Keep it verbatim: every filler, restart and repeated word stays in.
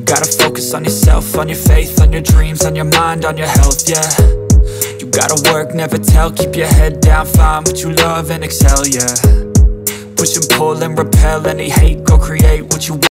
gotta focus on yourself, on your faith, on your dreams, on your mind, on your health, yeah. You gotta work, never tell, keep your head down, find what you love and excel, yeah. Push and pull and repel any hate, go create what you want.